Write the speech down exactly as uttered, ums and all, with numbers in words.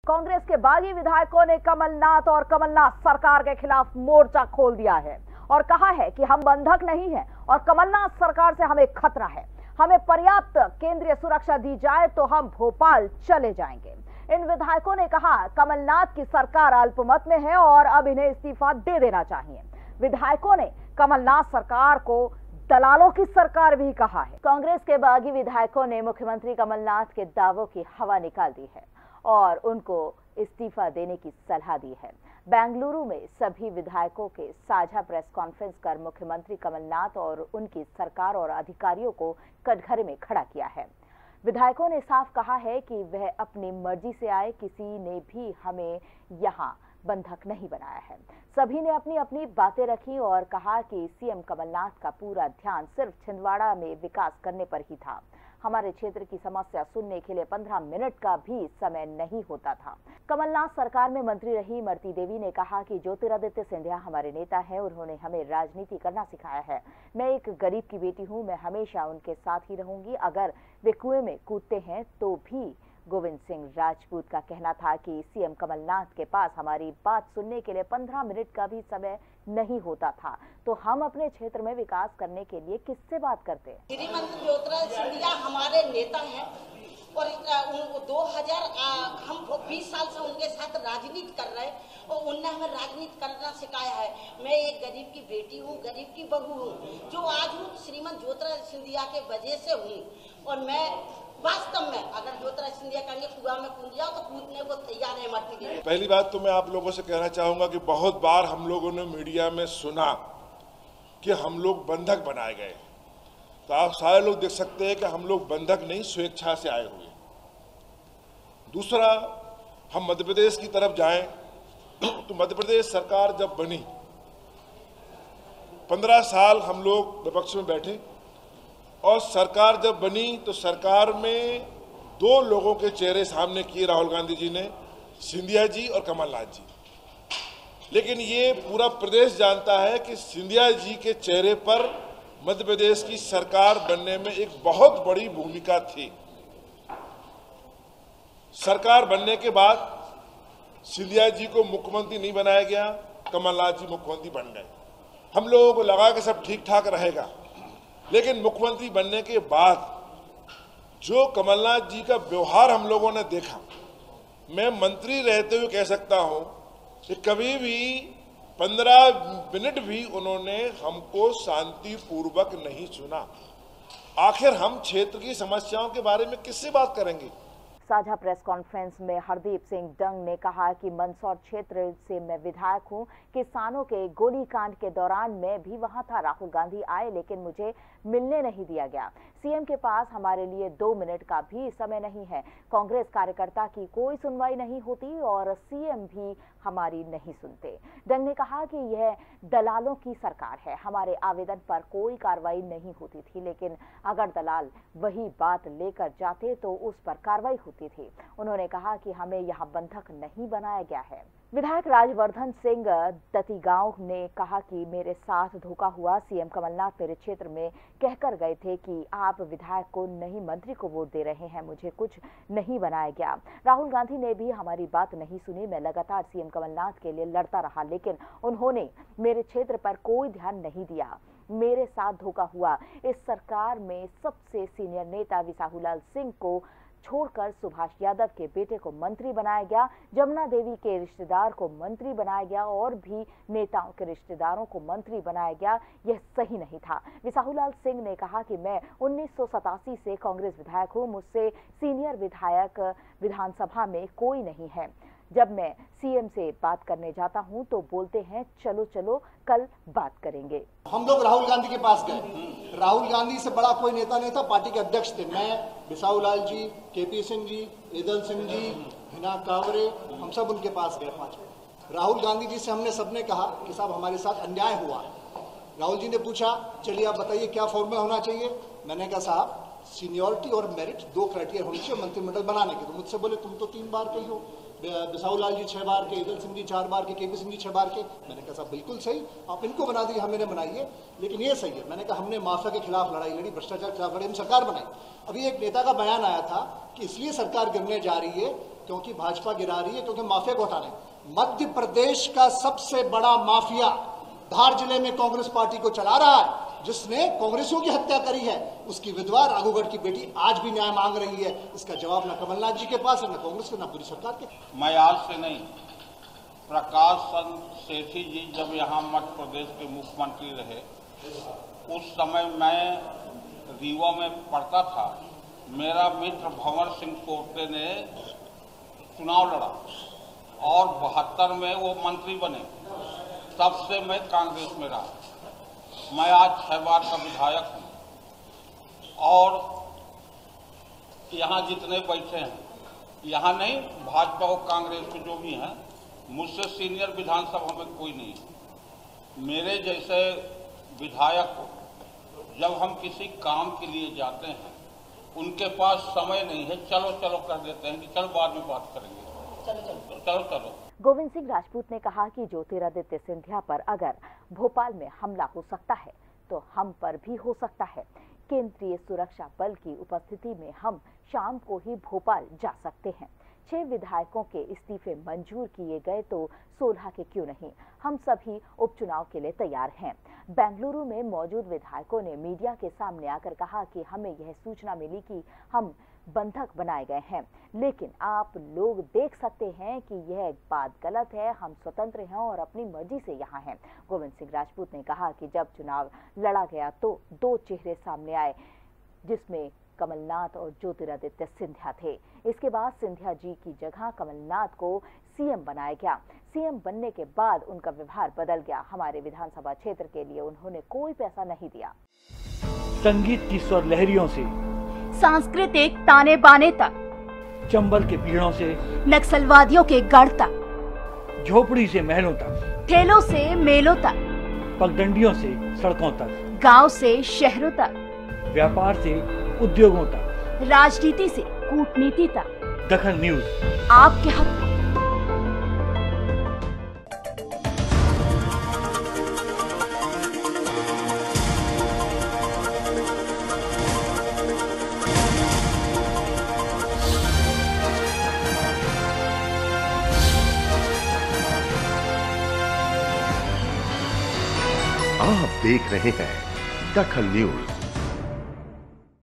कांग्रेस के बागी विधायकों ने कमलनाथ और कमलनाथ सरकार के खिलाफ मोर्चा खोल दिया है और कहा है कि हम बंधक नहीं हैं और कमलनाथ सरकार से हमें खतरा है। हमें पर्याप्त केंद्रीय सुरक्षा दी जाए तो हम भोपाल चले जाएंगे। इन विधायकों ने कहा कमलनाथ की सरकार अल्पमत में है और अब इन्हें इस्तीफा दे देना चाहिए। विधायकों ने कमलनाथ सरकार को दलालों की सरकार भी कहा है। कांग्रेस के बागी विधायकों ने मुख्यमंत्री कमलनाथ के दावों की हवा निकाल दी है और उनको इस्तीफा देने की सलाह दी है। बेंगलुरु में सभी विधायकों के साझा प्रेस कॉन्फ्रेंस कर मुख्यमंत्री कमलनाथ और उनकी सरकार और अधिकारियों को कटघरे में खड़ा किया है। विधायकों ने साफ कहा है कि वह अपनी मर्जी से आए, किसी ने भी हमें यहाँ बंधक नहीं बनाया है। सभी ने अपनी अपनी बातें रखी और कहा कि सीएम कमलनाथ का पूरा ध्यान सिर्फ छिंदवाड़ा में विकास करने पर ही था। हमारे क्षेत्र की समस्या सुनने के लिए पंद्रह मिनट का भी समय नहीं होता था। कमलनाथ सरकार में मंत्री रही इमरती देवी ने कहा कि ज्योतिरादित्य सिंधिया हमारे नेता हैं, उन्होंने हमें राजनीति करना सिखाया है। मैं एक गरीब की बेटी हूं, मैं हमेशा उनके साथ ही रहूंगी। अगर वे कुएं में कूदते हैं तो भी। गोविंद सिंह राजपूत का कहना था कि सीएम कमलनाथ के पास हमारी बात सुनने के लिए पंद्रह मिनट का भी समय नहीं होता था, तो हम अपने क्षेत्र में विकास करने के लिए किससे बात करते? श्रीमंत ज्योतिरादित्य सिंधिया हमारे नेता हैं और दो हजार हम बीस साल से उनके साथ राजनीति कर रहे हैं और उनने हमें राजनीति करना सिखाया है। मैं एक गरीब की बेटी हूँ, गरीब की बहू हूँ, जो आज हूँ श्रीमंत ज्योतिरादित्य सिंधिया के वजह से हूँ। और मैं वास्तव में अगर ज्योतिरादित्य सिंधिया कहेंगे कुआं में कूद जाओ तो कूदने को तैयार है इमरती देवी। पहली बात तो मैं आप लोगों से कहना चाहूंगा कि बहुत बार हम लोगों ने मीडिया में सुना कि हम लोग बंधक बनाए गए, तो आप सारे लोग देख सकते हैं कि हम लोग बंधक नहीं, स्वेच्छा से आए हुए। दूसरा, हम मध्य प्रदेश की तरफ जाएं तो मध्य प्रदेश सरकार जब बनी, पंद्रह साल हम लोग विपक्ष में बैठे और सरकार जब बनी तो सरकार में दो लोगों के चेहरे सामने किए राहुल गांधी जी ने, सिंधिया जी और कमलनाथ जी। लेकिन ये पूरा प्रदेश जानता है कि सिंधिया जी के चेहरे पर मध्य प्रदेश की सरकार बनने में एक बहुत बड़ी भूमिका थी। सरकार बनने के बाद सिंधिया जी को मुख्यमंत्री नहीं बनाया गया, कमलनाथ जी मुख्यमंत्री बन गए। हम लोगों को लगा कि सब ठीक ठाक रहेगा, लेकिन मुख्यमंत्री बनने के बाद जो कमलनाथ जी का व्यवहार हम लोगों ने देखा, मैं मंत्री रहते हुए कह सकता हूं कि कभी भी पंद्रह मिनट भी उन्होंने हमको शांतिपूर्वक नहीं सुना। आखिर हम क्षेत्र की समस्याओं के बारे में किससे बात करेंगे? साझा प्रेस कॉन्फ्रेंस में हरदीप सिंह डंग ने कहा कि मंदसौर क्षेत्र से मैं विधायक हूं। किसानों के गोलीकांड के दौरान मैं भी वहां था। राहुल गांधी आए लेकिन मुझे मिलने नहीं दिया गया। सीएम के पास हमारे लिए दो मिनट का भी समय नहीं है। कांग्रेस कार्यकर्ता की कोई सुनवाई नहीं होती और सीएम भी हमारी नहीं सुनते। डंग ने कहा कि यह दलालों की सरकार है। हमारे आवेदन पर कोई कार्रवाई नहीं होती थी, लेकिन अगर दलाल वही बात लेकर जाते तो उस पर कार्रवाई होती थी। उन्होंने कहा कि हमें यहाँ बंधक नहीं बनाया गया है। विधायक राजवर्धन सिंह दतीगांव ने कहा कि मेरे साथ धोखा हुआ। सीएम कमलनाथ मेरे क्षेत्र में कहकर गए थे कि आप विधायक को नहीं मंत्री को वोट दे रहे हैं, मुझे कुछ नहीं बनाया गया। राहुल गांधी ने भी हमारी बात नहीं सुनी। मैं लगातार सीएम कमलनाथ के लिए लड़ता रहा, लेकिन उन्होंने मेरे क्षेत्र पर कोई ध्यान नहीं दिया। मेरे साथ धोखा हुआ। इस सरकार में सबसे सीनियर नेता विसाहुलाल सिंह को छोड़कर सुभाष यादव के बेटे को मंत्री बनाया गया, जमुना देवी के रिश्तेदार को मंत्री बनाया गया और भी नेताओं के रिश्तेदारों को मंत्री बनाया गया। यह सही नहीं था। विसाहुलाल सिंह ने कहा कि मैं उन्नीस सौ सतासी से कांग्रेस विधायक हूं, मुझसे सीनियर विधायक विधानसभा में कोई नहीं है। जब मैं सीएम से बात करने जाता हूं तो बोलते हैं चलो चलो कल बात करेंगे। हम लोग राहुल गांधी के पास गए। राहुल गांधी से बड़ा कोई नेता नहीं था, पार्टी के अध्यक्ष थे। मैं, बिसाहुलाल जी, केपी सिंह जी, ईदल सिंह जी, हिना कावरे, हम सब उनके पास गए पांच। राहुल गांधी जी से हमने सबने कहा कि साहब हमारे साथ अन्याय हुआ है। राहुल जी ने पूछा चलिए आप बताइए क्या फॉर्मूला होना चाहिए। मैंने कहा साहब सीनियरिटी और मेरिट दो क्राइटेरिया होनी चाहिए मंत्रिमंडल बनाने के। तो मुझसे बोले तुम तो तीन बार के ही हो, बिसाहुलाल जी छह बार के, ईदल सिंह जी चार बार के, केपी सिंह जी छह बार के। मैंने कहा साहब बिल्कुल सही, आप इनको बना दिए, हमें बनाइए, लेकिन ये सही है। मैंने कहा हमने माफिया के खिलाफ लड़ाई लड़ी, भ्रष्टाचार के खिलाफ लड़ी, हम सरकार बनाई। अभी एक नेता का बयान आया था कि इसलिए सरकार गिरने जा रही है क्योंकि भाजपा गिरा रही है, क्योंकि माफिया को हटाना है। मध्य प्रदेश का सबसे बड़ा माफिया धार जिले में कांग्रेस पार्टी को चला रहा है, जिसने कांग्रेसियों की हत्या करी है। उसकी विधवा राघोगढ़ की बेटी आज भी न्याय मांग रही है। इसका जवाब न कमलनाथ जी के पास है, न कांग्रेस के, न पूरी सरकार के। मैं आज से नहीं, प्रकाश चंद्र सेठी जी जब यहाँ मध्य प्रदेश के मुख्यमंत्री रहे, उस समय मैं रीवा में पढ़ता था। मेरा मित्र भंवर सिंह पोर्टे ने चुनाव लड़ा और बहत्तर में वो मंत्री बने। तब से मैं कांग्रेस में रहा। मैं आज छह बार का विधायक हूँ और यहाँ जितने बैठे हैं, यहाँ नहीं, भाजपा और कांग्रेस के जो भी हैं, मुझसे सीनियर विधानसभा में कोई नहीं है। मेरे जैसे विधायक को जब हम किसी काम के लिए जाते हैं, उनके पास समय नहीं है, चलो चलो कह देते हैं कि चलो बाद में बात करेंगे, चलो चलो चलो चलो। गोविंद सिंह राजपूत ने कहा कि ज्योतिरादित्य सिंधिया पर अगर भोपाल में हमला हो सकता है तो हम पर भी हो सकता है। केंद्रीय सुरक्षा बल की उपस्थिति में हम शाम को ही भोपाल जा सकते हैं। छह विधायकों के इस्तीफे मंजूर किए गए तो सोलह के क्यों नहीं। हम सभी उपचुनाव के लिए तैयार हैं। बेंगलुरु में मौजूद विधायकों ने मीडिया के सामने आकर कहा कि हमें यह सूचना मिली कि हम बंधक बनाए गए हैं, लेकिन आप लोग देख सकते हैं कि यह बात गलत है। हम स्वतंत्र हैं और अपनी मर्जी से यहाँ हैं। गोविंद सिंह राजपूत ने कहा कि जब चुनाव लड़ा गया तो दो चेहरे सामने आए, जिसमें कमलनाथ और ज्योतिरादित्य सिंधिया थे। इसके बाद सिंधिया जी की जगह कमलनाथ को सीएम बनाया गया। सीएम बनने के बाद उनका व्यवहार बदल गया। हमारे विधानसभा क्षेत्र के लिए उन्होंने कोई पैसा नहीं दिया। संगीत की स्वर लहरियों से सांस्कृतिक ताने बाने तक, चंबल के पीड़ों से नक्सलवादियों के गढ़ तक, झोपड़ी से महलों तक, ठेलों से मेलों तक, पगडंडियों से सड़कों तक, गांव से शहरों तक, व्यापार से उद्योगों तक, राजनीति से कूटनीति तक, दखल न्यूज आपके हक में। आप देख रहे हैं दखल न्यूज।